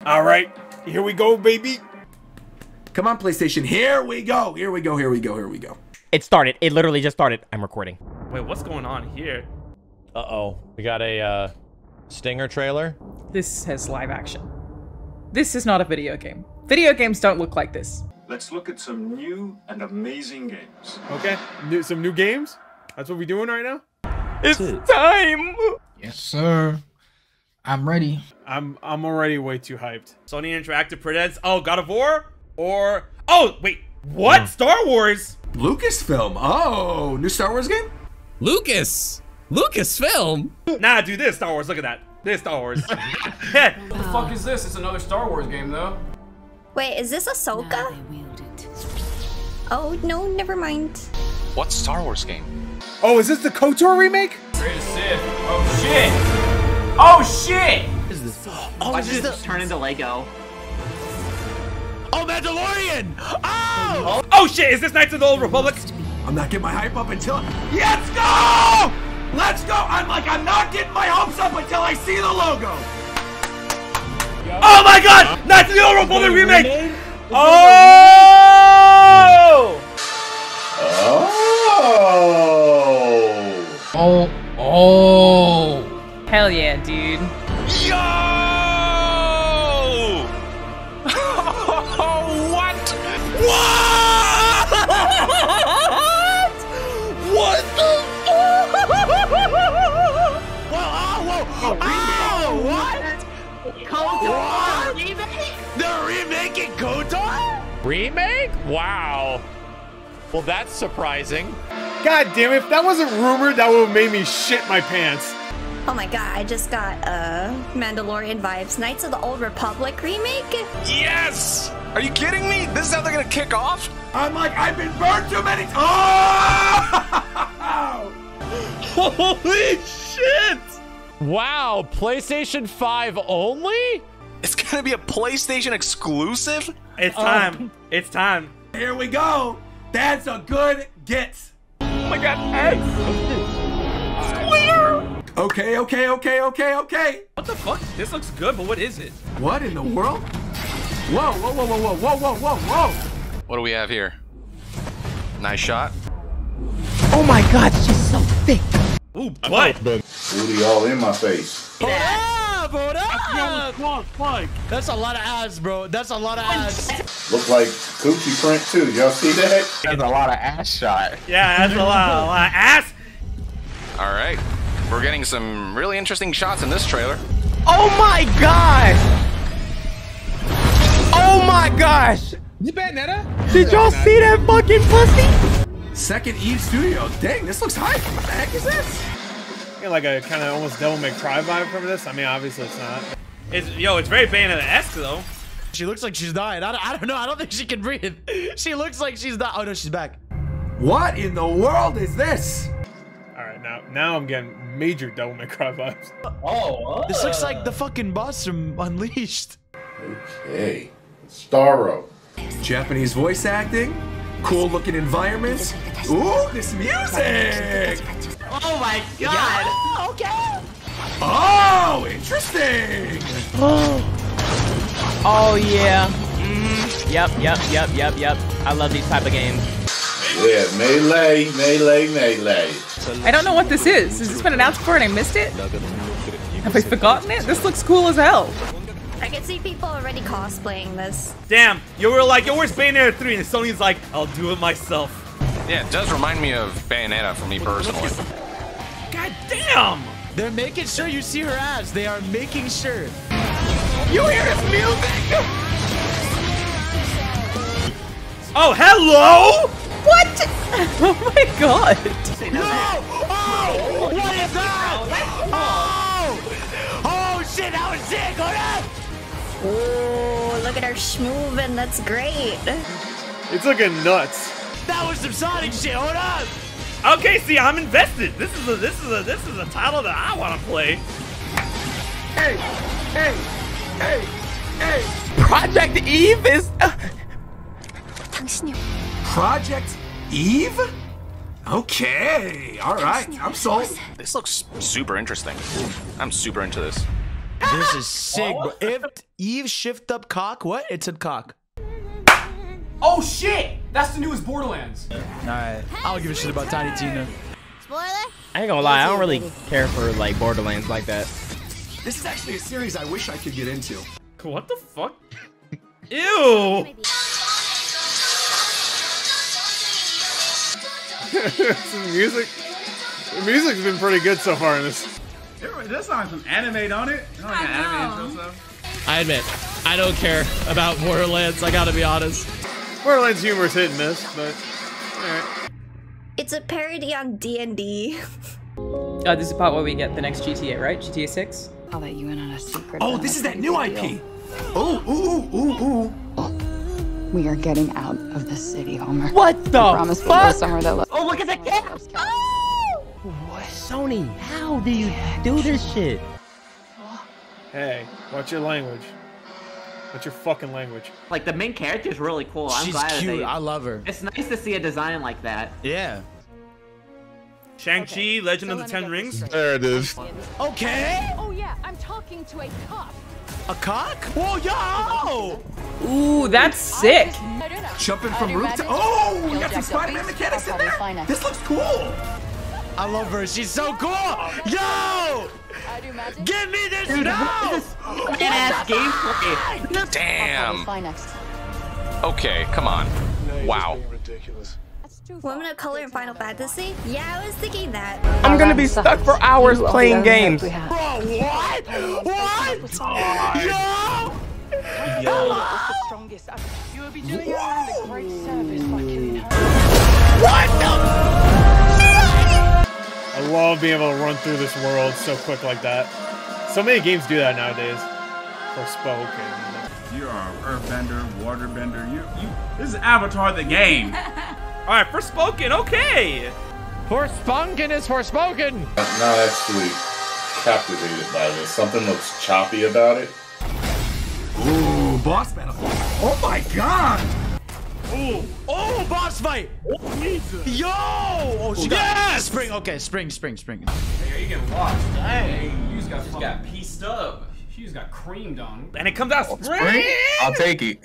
All right, here we go, baby. Come on, PlayStation. Here we go. Here we go. Here we go. Here we go. It started. It literally just started. I'm recording. Wait, what's going on here? Uh-oh. We got a Stinger trailer. This has live action. This is not a video game. Video games don't look like this. Let's look at some new and amazing games. Okay, some new games. That's what we're doing right now. It's time. Yes, sir. I'm ready. I'm already way too hyped. Sony Interactive presents God of War or wait, what? Star Wars? Lucasfilm. Oh, new Star Wars game? Lucasfilm? Nah, dude, this is Star Wars. Look at that. This is Star Wars. What the fuck is this? It's another Star Wars game, though. Wait, is this Ahsoka? Oh, no, never mind. What Star Wars game? Oh, is this the KOTOR remake? Great Sith. Oh, shit. Oh, shit. What is this? Why did this turn into Lego? Oh, Mandalorian! Oh! Oh, shit. Is this Knights of the Old Republic? I'm not getting my hype up until... Let's go! Let's go! I'm not getting my hopes up until I see the logo. Oh my god! Knights of the Old Republic remake! Oh! Oh. Hell yeah, dude. Yo! What? What? What the? Whoa! What? KOTOR remake? They're remaking KOTOR? Remake? Wow. Well, that's surprising. God damn it, if that wasn't rumored, that would have made me shit my pants. Oh my god, I just got Mandalorian vibes. Knights of the Old Republic remake? Yes! Are you kidding me? This is how they're gonna kick off? I've been burned too many times. Holy shit! Wow, PlayStation 5 only? It's gonna be a PlayStation exclusive? It's time. It's time. Here we go. That's a good get. Oh my god. Hey. Okay. What the fuck? This looks good, but what is it? What in the world? Whoa. What do we have here? Nice shot. Oh my god, she's so thick. Ooh, what? Booty all in my face. Hold up! That's a lot of ass, bro. That's a lot of ass. Look like coochie print too. Y'all see that? That's a lot of ass shot. Yeah, that's a lot of ass. All right. We're getting some really interesting shots in this trailer. Oh my gosh! Oh my gosh! You Bayonetta? Did y'all see that fucking pussy? Second Eve Studios. Dang, this looks hype. What the heck is this? Get like a kind of almost Devil May Cry vibe from this. I mean, obviously it's not. It's very Bayonetta-esque though. She looks like she's dying. I don't know. I don't think she can breathe. She looks like she's dying. Oh no, she's back. What in the world is this? All right, now I'm getting major Devil May Cry vibes. This looks like the fucking boss from Unleashed. Okay. Starro. Japanese voice acting. Cool looking environments. Ooh, this music. Oh my god! Yeah, okay. Oh, interesting. Oh yeah. Yep. I love these type of games. Yeah, melee. I don't know what this is. Has this been announced before and I missed it? Have I forgotten it? This looks cool as hell. I can see people already cosplaying this. Damn, you were like, where's Bayonetta 3? And Sony's like, I'll do it myself. Yeah, it does remind me of Bayonetta for me personally. God damn! They're making sure you see her ass. They are making sure. You hear this music? Oh, hello! What? Oh my god. No! Oh! What is that? Oh! Oh shit! That was sick! Hold up! Oh, look at her schmoovin'. That's great. It's looking nuts. That was some Sonic shit. Hold up! Okay, see, I'm invested. This is a title that I want to play. Hey. Project Eve is. Project Eve? Okay. All right. I'm sold. This looks super interesting. I'm super into this. This is sick, bro. If Eve shift up cock, what? It said cock. Oh shit! That's the newest Borderlands. Alright. I don't give a shit about Tiny Tina. I ain't gonna lie, I don't really care for like Borderlands like that. This is actually a series I wish I could get into. What the fuck? Ew! The music's been pretty good so far in this. This song's some anime, don't it? You know, like anime intro stuff. I admit, I don't care about Borderlands, I gotta be honest. Borderlands humor's hit and miss, but alright. It's a parody on D&D. This is the part where we get the next GTA, right? GTA 6? I'll let you in on a secret. Oh, this is that new IP. Oh, ooh. We are getting out of the city, Homer. What the promise we'll go somewhere that Oh, look at that cat! What? Sony, how do you do this shit? Hey, watch your language. What's your fucking language? Like, the main character is really cool. I'm She's glad that cute. they... I love her. It's nice to see a design like that. Yeah. Shang-Chi, Legend of the Ten Rings. There it is. Okay. Oh yeah, I'm talking to a cop. A cock? Whoa, yo! Ooh, that's sick. Jumping from roof to... Oh, we got some Spider-Man mechanics in there. This looks cool. I love her. She's so cool. Yo! Give me this now! Ass gameplay. Damn. Okay, come on. Wow. Women of color in Final Fantasy? Yeah, I was thinking that. I'm gonna be stuck for hours playing games. Bro, what? What? Yo! You will be doing a great service by killing her. What the? I love being able to run through this world so quick like that. So many games do that nowadays. Forspoken. You are an earthbender, waterbender. This is Avatar the game. Alright, Forspoken, okay! Forspoken is Forspoken! I'm not actually captivated by this. Something looks choppy about it. Ooh, boss battle. Oh my god! Ooh. Oh, boss fight! Yo! Oh, she got spring. Okay, spring. Hey, you getting washed. Dang, you just got pieced up. She just got creamed on. And it comes out spring! I'll take it.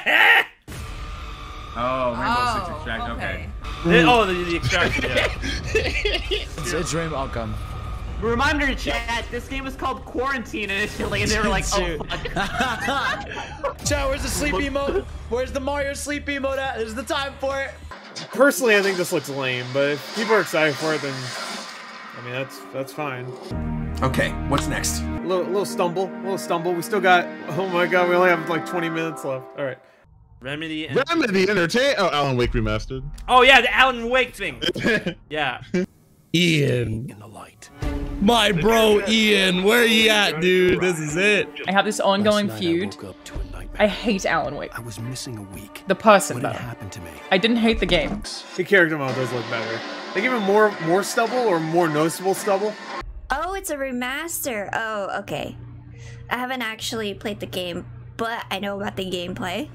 Oh, Rainbow Six Extract. Okay. Oh, the extraction. Yeah. It's Rainbow outcome. Reminder, chat. This game was called Quarantine initially, and they were like, "Oh fuck." Chat, where's the sleep emote? Where's the Mario sleep emote at? This is the time for it. Personally, I think this looks lame, but if people are excited for it, then I mean that's fine. Okay, what's next? A little stumble. We still got. Oh my god, we only have like 20 minutes left. All right. Remedy Entertainment. Oh, Alan Wake remastered. Oh yeah, the Alan Wake thing. Yeah. Ian in the light. My bro Ian, where you at, dude? This is it. I have this ongoing feud. I hate Alan Wake. I was missing a week. The person, What though. happened to me? I didn't hate the game. The character mode does look better. They give him more stubble or more noticeable stubble. Oh, it's a remaster. Oh, okay. I haven't actually played the game, but I know about the gameplay.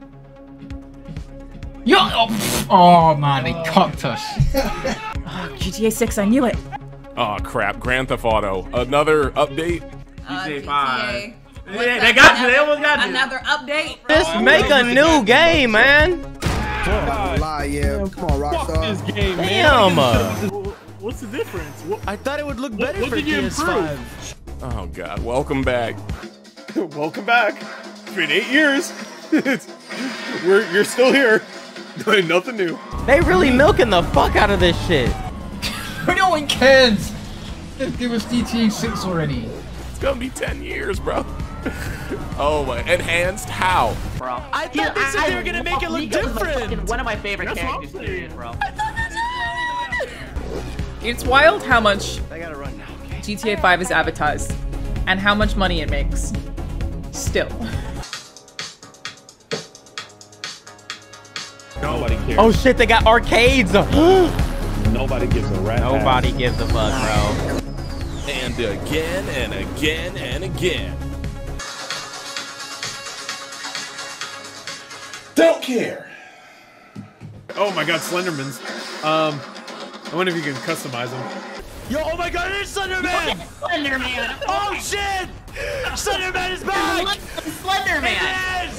Yo! Oh man, they cocked us. Oh, GTA 6, I knew it. Oh crap, Grand Theft Auto. Another update? GTA 5. Yeah, they got you. They almost got you. Another update. Just make a new game, man. Yeah. Come on, Rockstar. Fuck this game, Damn. What's the difference? I thought it would look better what for did you PS5. improve? Oh god, welcome back. Welcome back. It's been 8 years. You're still here. Nothing new. They really milking the fuck out of this shit. No one cares. Just give us GTA 6 already. It's gonna be 10 years, bro. Oh my, enhanced how? Bro. I thought they said they were gonna make it look different. One of my favorite characters, period, bro. It's wild how much GTA 5 is advertised and how much money it makes. Still. Nobody cares. Oh shit, they got arcades. Nobody gives a rat. Nobody gives a fuck, bro. And again and again and again. Don't care. Oh my god, Slendermans. I wonder if you can customize them. Yo, oh my god, it's Slenderman! Slenderman! Oh shit! Slenderman is back! Slenderman!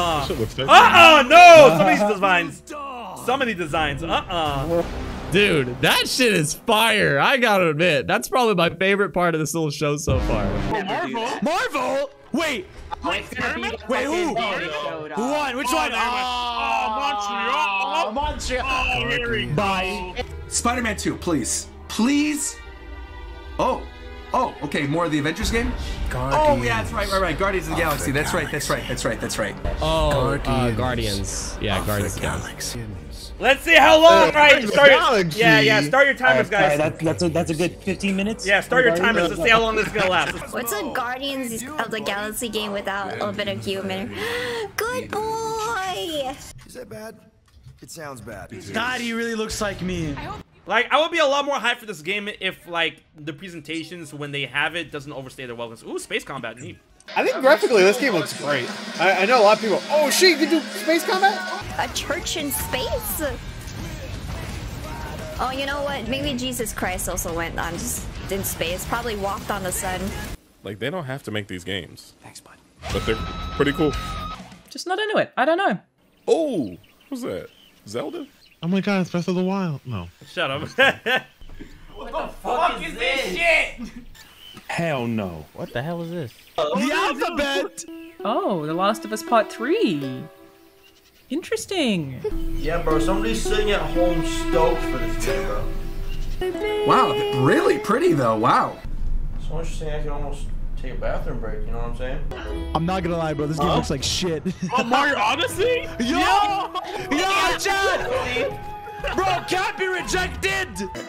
No! Some of these designs. Dude, that shit is fire. I gotta admit, that's probably my favorite part of this little show so far. Marvel? Wait. Wait, who? Who won? Which one? Montreal. Bye. Spider-Man 2, please. Please. Oh, okay, more of the Avengers game? Oh, yeah, that's right. Guardians of the Galaxy. That's right. Oh, Guardians. Yeah, Guardians of the Galaxy. Let's see how long, right? Start your timers, guys. That's a good 15 minutes. Yeah, start your timers. Let's see how long this is gonna last. What's a Guardians of the Galaxy game without a little bit of humor? Good boy! Is that bad? It sounds bad. God, he really looks like me. Like, I would be a lot more hyped for this game if, like, the presentations, when they have it, doesn't overstay their welcome. Ooh, space combat, neat. I think graphically this game looks great. I know a lot of people, oh shit, you can do space combat? A church in space? Oh, you know what? Maybe Jesus Christ also went on in space. Probably walked on the sun. Like, they don't have to make these games. Thanks, bud. But they're pretty cool. Just not into it. I don't know. Oh, what's that? Zelda? Oh my god, it's Breath of the Wild. No. Shut up. What the fuck is this shit? Hell no. What the hell is this? The alphabet! Oh, The Last of Us Part 3. Interesting. Yeah, bro, somebody's sitting at home stoked for this game, bro. Wow, really pretty though, wow. So interesting I can almost take a bathroom break, you know what I'm saying? I'm not gonna lie, bro, this game looks like shit. Oh, Mario Odyssey? Yo, Chad! Bro, can't be rejected!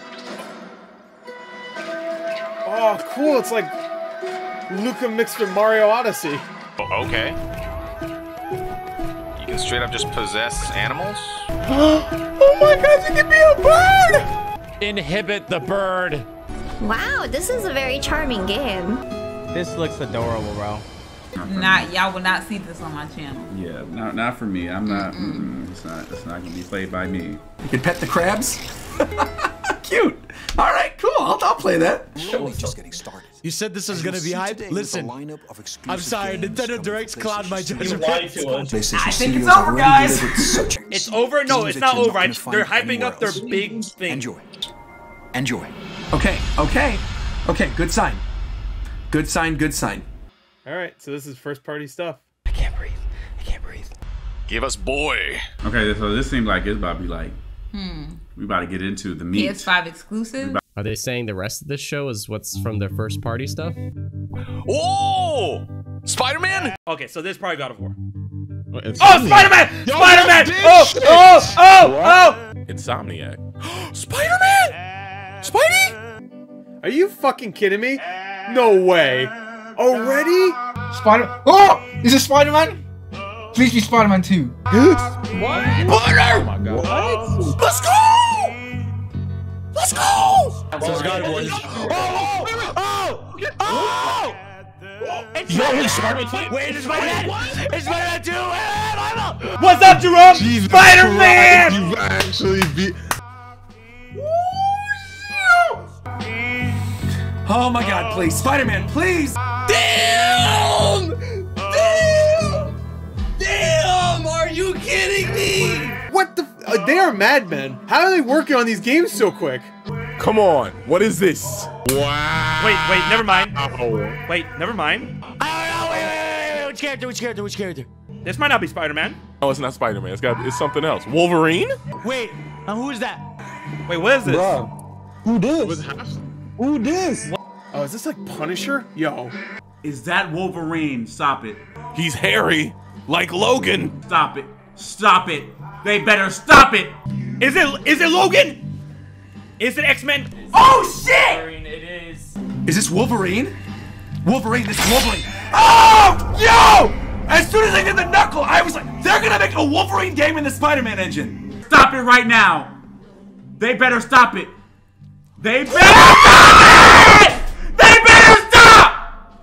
Oh, cool, it's like Luca mixed with Mario Odyssey. Oh, okay. You can straight up just possess animals? Oh my god, you can be a bird! Inhibit the bird. Wow, this is a very charming game. This looks adorable, bro. Y'all will not see this on my channel. Yeah, not for me. I'm not. It's not gonna be played by me. You can pet the crabs. Cute. All right, cool. I'll play that. Only just getting started. You said this was gonna be hype? Listen, I'm sorry, Nintendo Direct's cloud my judgment. I think it's over, guys. It's over? No, it's not over. They're hyping up their big thing. Enjoy. Okay. Good sign. Good sign. All right, so this is first party stuff. I can't breathe. Give us boy. Okay, so this seems like it's about to be like, we about to get into the meat. PS5 exclusive? Are they saying the rest of this show is what's from their first party stuff? Oh! Spider-Man? Okay, so this is probably God of War. Spider-Man! Spider-Man! Insomniac. Spider-Man! Spidey? Are you fucking kidding me? No way. Already? Oh! Is it Spider-Man? Please be Spider-Man 2. What? Oh my god. What? Let's go! Let's go! So it's God of War. It's Spider-Man! Wait, it's Spider-Man! It's Spider-Man 2! What's up, Jerome? Spider-Man! You actually beat. Oh my god, please. Spider-Man, please! Damn! Are you kidding me? What the? They are madmen. How are they working on these games so quick? Come on, what is this? Wow. Wait, never mind. Wait, never mind. Wait. Which character? This might not be Spider-Man. Oh, it's not Spider-Man. It's something else. Wolverine? Wait, who is that? Wait, what is this? Bro, who this? Who this? Oh, is this like Punisher? Yo. Is that Wolverine? Stop it. He's hairy, like Logan. Stop it. They better stop it. Is it Logan? Is it X-Men? Oh shit! It is. Is this Wolverine? This is Wolverine. Oh, yo! As soon as I did the knuckle, I was like, they're gonna make a Wolverine game in the Spider-Man engine. Stop it right now. They better stop it. They better stop!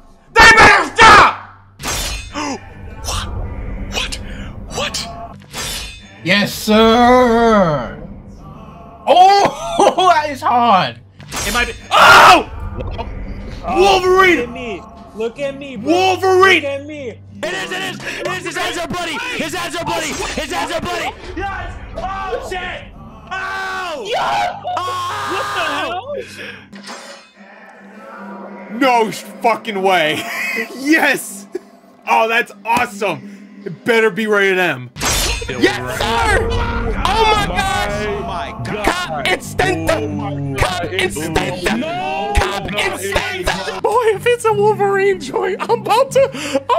What? Yes, sir. Oh, that is hard. It might be. Oh! Wolverine! Look at me, bro. Wolverine! Look at me. It is! His hands are bloody! His hands are bloody! His hands are bloody! Yes! Oh, shit! Oh! Yeah! Oh! What the hell? No fucking way. Yes! Oh, that's awesome. It better be rated M. Yes, sir! Oh my gosh! Oh my god! Cap instant! Cap instant! Cap instant! Boy, if it's a Wolverine joint, I'm about to.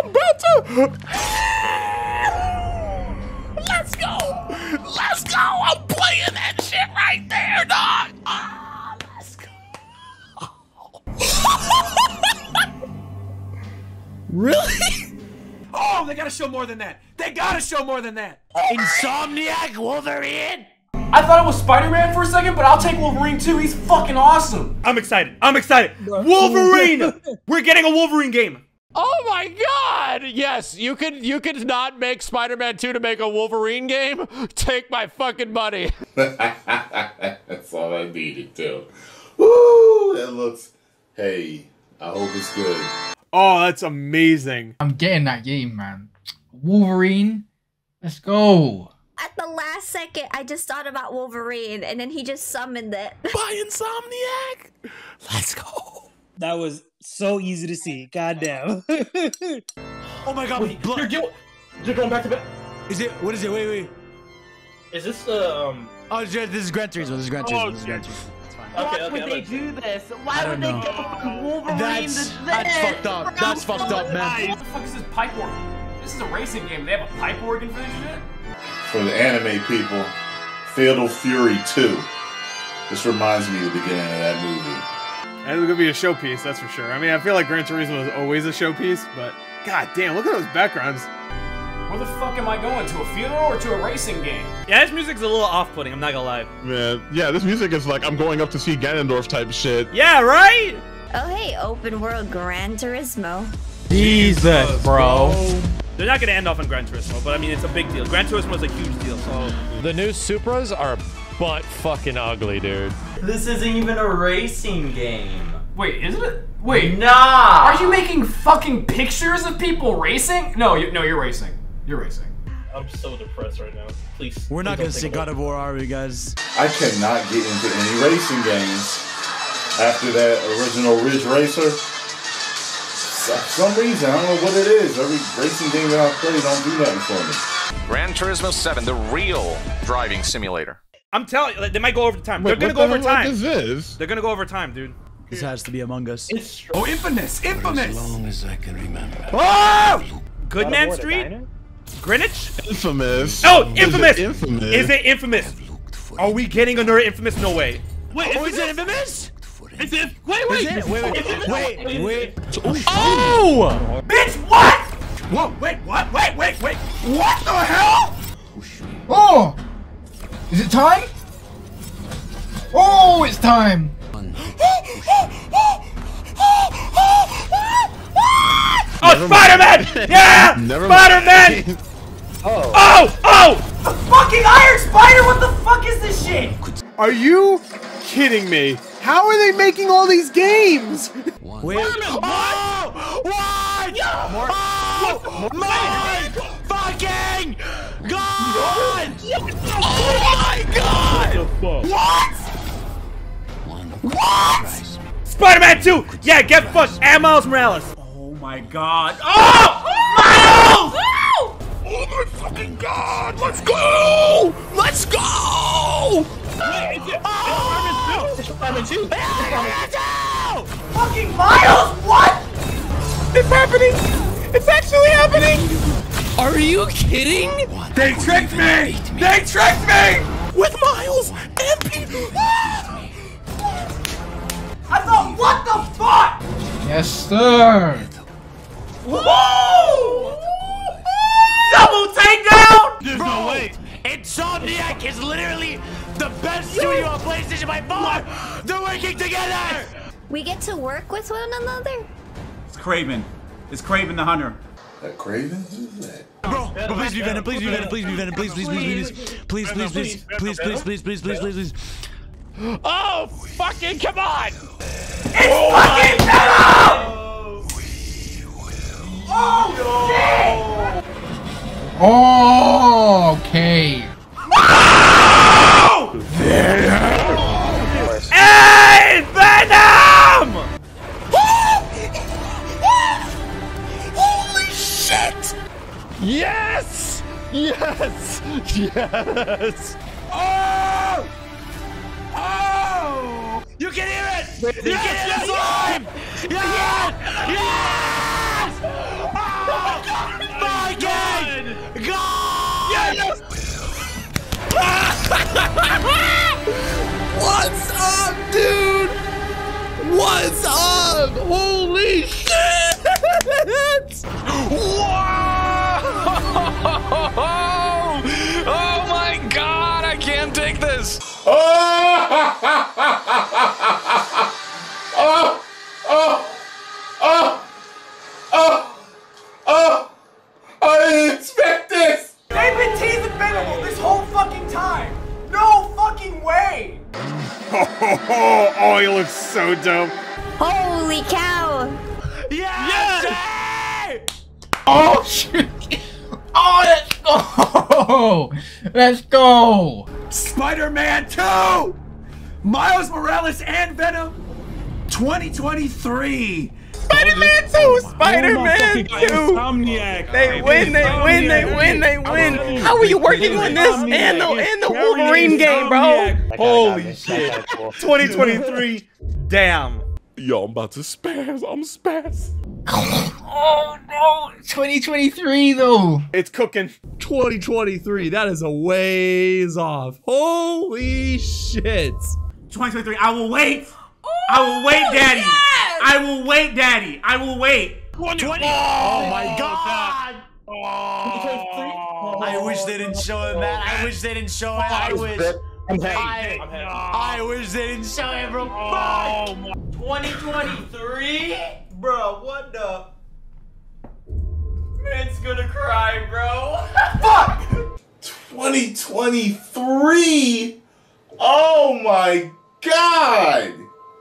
Let's go! Let's go! I'm playing that shit right there, dog. Ah, let's go. Really? Oh, they gotta show more than that. They gotta show more than that. Insomniac Wolverine. I thought it was Spider-Man for a second, but I'll take Wolverine too. He's fucking awesome. I'm excited. I'm excited. Wolverine! We're getting a Wolverine game. Oh my god! Yes, you could not make Spider-Man 2 to make a Wolverine game. Take my fucking money. That's all I needed too. Woo! That looks. Hey, I hope it's good. Oh, that's amazing. I'm getting that game, man. Wolverine, let's go. At the last second, I just thought about Wolverine, and then he just summoned it. By Insomniac. Let's go. That was so easy to see. Goddamn. Oh my god, Wait, you're going back to bed? Is it? What is it? Wait. Is this the Oh, this is Gran Turismo. This is Gran Turismo. This is Gran Turismo. Why would they do this? Why would they go from Wolverine That's to this? fucked up. That's fucked up, man. What the fuck is this pipe organ? This is a racing game. They have a pipe organ for this shit? For the anime people, Fatal Fury 2. This reminds me of the beginning of that movie. And it's gonna be a showpiece, that's for sure. I mean, I feel like Gran Turismo is always a showpiece, but god damn, look at those backgrounds. Where the fuck am I going? To a funeral or to a racing game? Yeah, this music's a little off-putting, I'm not gonna lie. Man, yeah, this music is like I'm going up to see Ganondorf type shit. Yeah, right? Oh hey, open world Gran Turismo. Jesus, bro. They're not gonna end off on Gran Turismo, but I mean, it's a big deal. Gran Turismo is a huge deal, so... The new Supras are butt fucking ugly, dude. This isn't even a racing game. Wait, isn't it? Wait. Nah! Are you making fucking pictures of people racing? No, you're racing. You're racing. I'm so depressed right now. Please. We're not gonna see God of War, are we, guys? I cannot get into any racing games after that original Ridge Racer. For some reason, I don't know what it is. Every racing game that I play don't do nothing for me. Gran Turismo 7, the real driving simulator. I'm telling you, they might go over time. Wait, They're gonna go over time. What is? They're gonna go over time, dude. This has to be Among Us. Oh, Infamous! Infamous! As long as I can remember. Oh! Goodman Street? Greenwich? Infamous. Oh, Infamous! Is it Infamous? Is it Infamous? Are we getting another Infamous? No way. Wait, is it Infamous? Is it? Wait! Wait. Oh! Bitch, what? Whoa, wait, what? Wait. What the hell? Oh! Is it time? Oh, it's time! Oh, Spider-Man! Yeah! Spider-Man! Oh! The fucking Iron Spider! What the fuck is this shit? Are you kidding me? How are they making all these games? Wait. Oh! What? Oh! My fucking God! Oh my God! What? Spider-Man 2! Yeah, get fucked! And Miles Morales! Oh my God! Oh! Miles! Oh my fucking God! Let's go! Let's go! It's Spider-Man 2. Fucking Miles! What? It's happening! It's actually happening! Are you kidding? They tricked me! They tricked me! With Miles and Peter! I thought, what the fuck? Yes, sir! Whoa! Double takedown! There's no way! Insomniac is literally the best studio on PlayStation by far! They're working together! We get to work with one another? It's Kraven. It's Kraven the Hunter. That Kraven? Who's that? Bro, please be Venom, please be Venom, please be Venom, please. Oh, fucking come on! It's fucking Venom! Oh, okay. Hey, Venom! Holy shit! Yes! Yes! Yes! Oh! Oh! You can hear it! You can hear the slime! Yes! Yes! Oh! My God! God! Yes! What's up, dude? What's up? Holy shit! Whoa! Oh my God! I can't take this. I didn't expect this! They've been teasing Venom this whole fucking time! No fucking way! Oh, he looks so dope. Holy cow! Yes! Oh shit! Oh, let's go! Let's go! Spider-Man 2! Miles Morales and Venom 2023! Spider-Man 2! Spider-Man 2! They win, they win, they win, they win! How are you working on this and the Wolverine game, bro? Holy shit. 2023, damn. Yo, I'm about to spaz. I'm spaz. Oh no! 2023 though. It's cooking. 2023, that is a ways off. Holy shit. 2023, I will wait! I will wait, Daddy! yes! I will wait, Daddy! I will wait! 20! Oh my God! I wish they didn't show him that. I wish they didn't show it. I wish. I wish they didn't show it, bro. Fuck! 2023? Bro, what the? Man's gonna cry, bro. Fuck! 2023? Oh my God!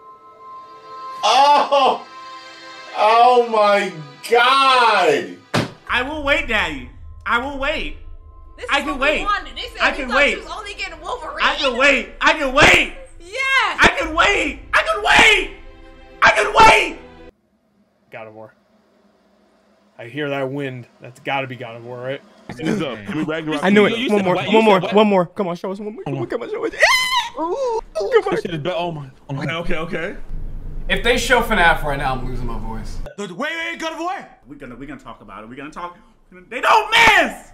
Oh my God! I will wait, Daddy. I will wait. This I is can what wait. we wanted. They said I we can thought wait. she was only getting Wolverine. I can wait. I can wait. Yeah. I can wait. I can wait. I can wait. God of War. I hear that wind. That's gotta be God of War, right? I knew it. One more. Come on, show us one more. Come on, show us. Ooh, come on. Oh my. Okay. If they show FNAF right now, I'm losing my voice. Wait, God of War. We're gonna talk about it. We're gonna talk. They don't miss.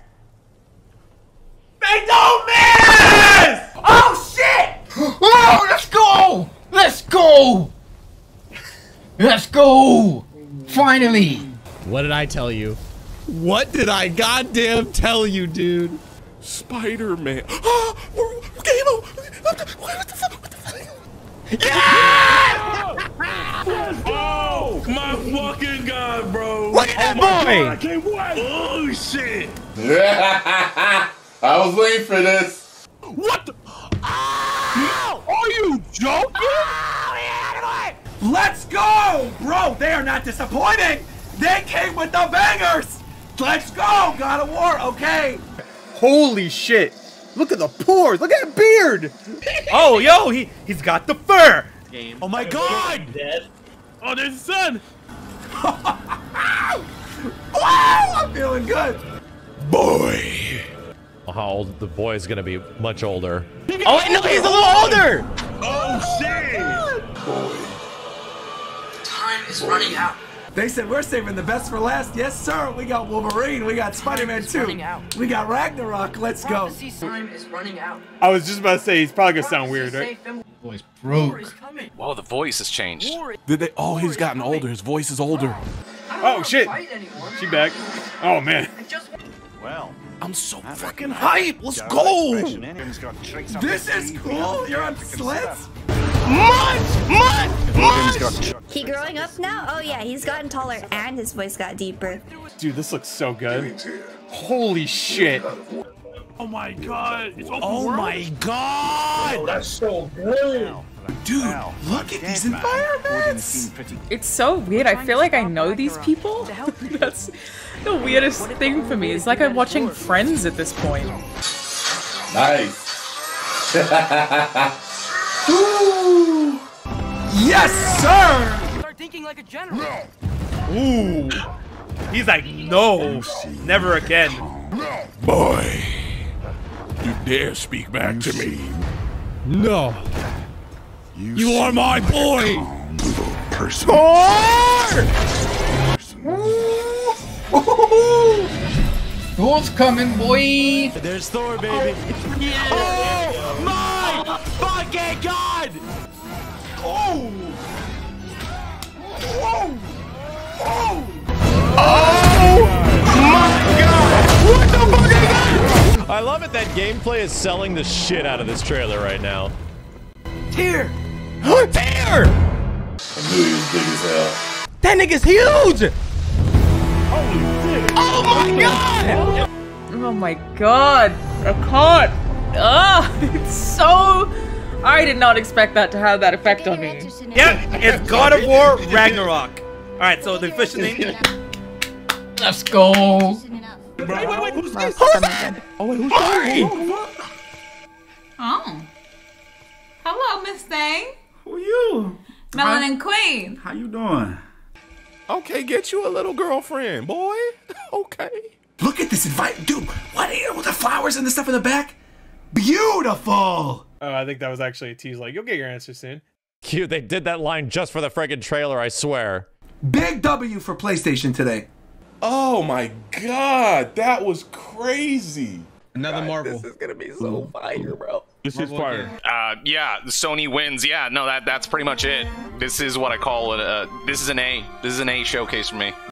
They don't miss. Oh shit! Oh, let's go! Let's go! Let's go! Finally! What did I tell you? What did I goddamn tell you, dude? Spider-Man. What the fuck? Oh my fucking God, bro! Look at that boy! God, I can't wait! Oh shit! I was waiting for this. What the? Are you joking? Let's go, bro. They are not disappointing. They came with the bangers. Let's go, God of War. Okay. Holy shit. Look at the pores. Look at that beard. Oh, yo, he's got the fur. Oh my God! Oh, there's the sun. Wow, I'm feeling good. Boy. How old the boy is gonna be? Much older. Oh, wait, no, he's a little older. Oh shit! Time is running out. They said we're saving the best for last. Yes, sir. We got Wolverine. We got Spider-Man 2. We got Ragnarok. Let's go. Time is running out. I was just about to say, he's probably gonna sound weird, right? Voice broke. Whoa, the voice has changed. Did they? Oh, he's gotten older. His voice is older. Oh shit. She back. Oh man. Well, I'm so fucking hyped. Let's go. This is cool. You're on sleds. He growing up now? Oh yeah, he's gotten taller and his voice got deeper. Dude, this looks so good. Holy shit. Oh my God. It's Oh my God. That's so good. Dude, look at these environments! It's so weird. I feel like I know these people. That's the weirdest thing for me. It's like I'm watching Friends at this point. Nice. Ooh. Yes, sir! Start thinking like a general. Ooh. He's like, no, never again. Boy, you dare speak back to me? No. You are my boy! Person. Thor's coming, boy! There's Thor, baby. Oh my fucking god! Oh! Oh! Oh! My god! What the fuck is that? I love it that gameplay is selling the shit out of this trailer right now. Tear! Tear! I knew he was big as hell. That nigga's huge! Oh my god! Oh my god. I can't. Ugh. It's so... I did not expect that to have that effect on me. Yep, it's God of War Ragnarok. Alright, so the official name. Let's go. Wait, who's this? Oh, wait, who's that? Oh. Hello, Miss Thing. Who are you? Melanin Queen. How you doing? Okay, get you a little girlfriend, boy. Okay. Look at this invite, dude. What with the flowers and the stuff in the back? Beautiful. Oh, I think that was actually a tease. Like, you'll get your answer soon. Cute, they did that line just for the friggin' trailer, I swear. Big W for PlayStation today. Oh my god, that was crazy. Another Marvel. This is gonna be so fire, bro. This is fire. Yeah, Sony wins. Yeah, no, that's pretty much it. This is what I call it. This is an A. This is an A showcase for me.